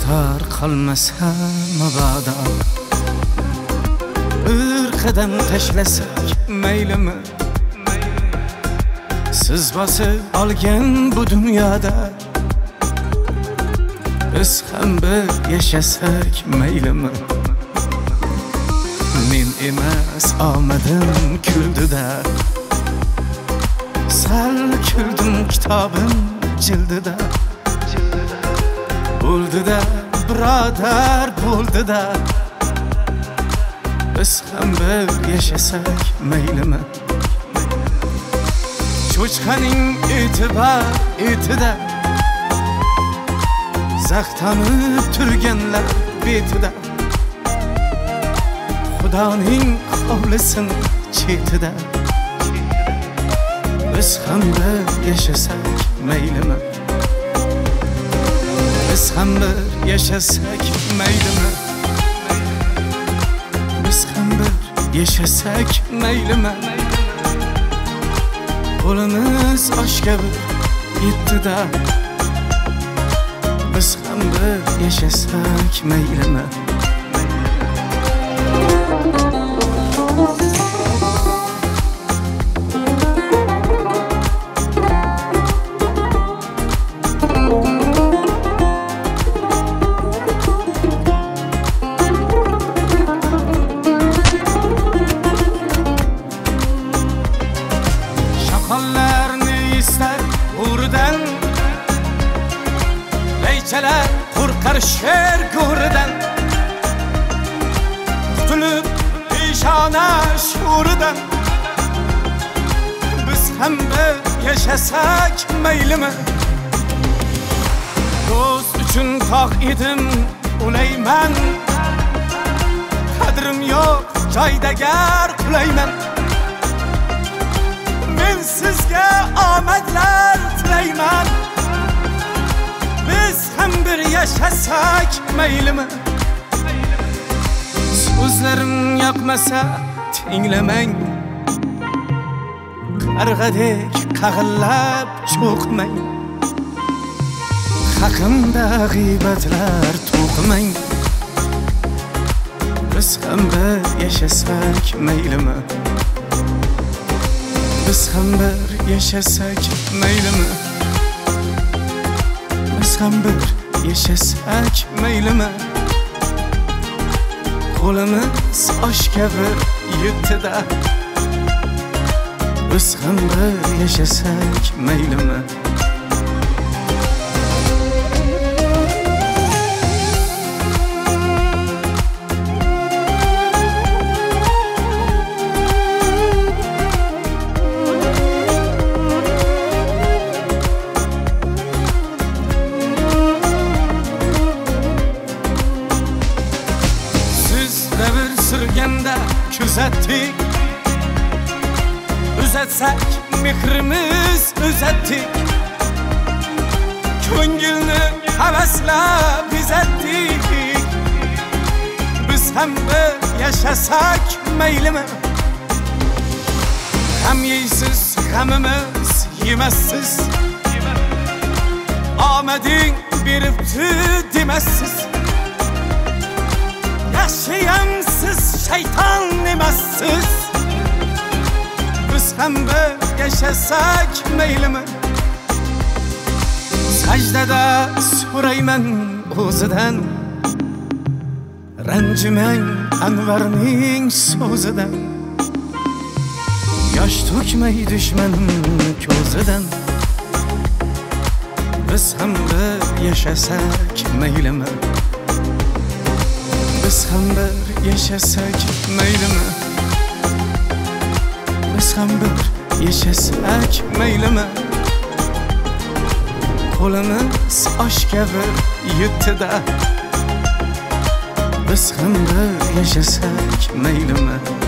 To'xtar qolmasa mabodo bir qadam tashlasak maylimi? Siz bosib olgan bu dunyoda biz ham bir yashasak maylimi? Men emas omadim kuldida, sal kuldim kitobim jildida. Bo'ldi-da birodar, bo'ldi-da biz ham bir yashasak maylimi? Cho'chqaning etida zaxtanib turganlar betida, Xudoning hovlisin chetida biz ham bir yashasak maylimi? Biz ham bir yashasak maylimi? Biz ham bir yashasak maylimi? Qo'limiz oshga bir yetdi-da biz ham bir yashasak maylimi? Şakallarni ister uğrudan, leyçeler korkar şer go'ridan. Qutulib peshona sho'ridan biz ham bir yashasak maylimi? Do'st uchun tog' edim ulayman, qadrim yo'q joyda gar qulayman. Men sizga omadlar tilayman, biz ham bir yashasak maylimi? So'zlarim yoqmasa tinglamang, qarg'adek qag'illab cho'qmang. Haqimda g'iybatlar to'qimang, biz ham bir yashasak maylimi? Biz ham bir yashasak maylimi? Biz ham bir yashasak maylimi? Qo'limiz oshga bir yetdi-da biz ham bir yashasak maylimi? Sürgende kuzattik, uzatsak mehrimiz uzattik. Ko'ngilni havaslab bezattik, biz ham bir yashasak maylimi? Ham yeysiz g'amimiz yemassiz, omading beribdi demassiz. Yaşayamsiz şeytan emassiz, biz ham bir yashasak maylimi? Sajdada so'rayman o'zidan, ranjimang Anvarning so'zidan. Yosh to'kmay dushmanim ko'zidan, biz ham bir yashasak maylimi? Biz ham bir yashasak maylimi? Biz ham bir yashasak maylimi? Qo'limiz oshga bir yetdi-da biz ham bir yashasak maylimi?